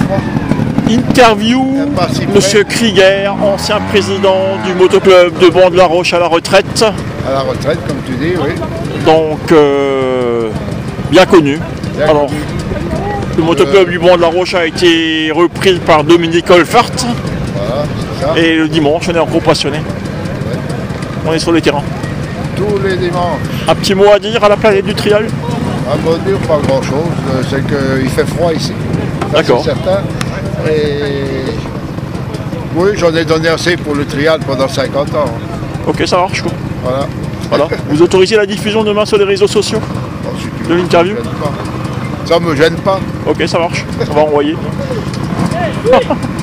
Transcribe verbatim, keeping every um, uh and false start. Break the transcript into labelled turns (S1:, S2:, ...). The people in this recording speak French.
S1: crois.
S2: Interview, Monsieur Krieger, ancien président du motoclub de Ban-de-la-Roche à la retraite.
S1: À la retraite, comme tu dis, oui.
S2: Donc, euh, bien connu.
S1: Bien
S2: Alors,
S1: connu.
S2: le motoclub
S1: Euh,
S2: du Ban-de-la-Roche a été repris par Dominique Olfert.
S1: Voilà, c'est ça.
S2: Et le dimanche, on est en gros passionné. On est sur les terrains.
S1: Tous les dimanches.
S2: Un petit mot à dire à la planète du trial?
S1: À me dire pas grand chose, c'est qu'il fait froid ici.
S2: D'accord.
S1: C'est certain. Et oui, j'en ai donné assez pour le trial pendant cinquante ans.
S2: Ok, ça marche quoi.
S1: Voilà.
S2: Voilà. Vous autorisez la diffusion demain sur les réseaux sociaux
S1: Bon, si tu
S2: de
S1: veux,
S2: l'interview?
S1: ça me gêne pas. Ça me gêne pas.
S2: Ok, ça marche. On va envoyer.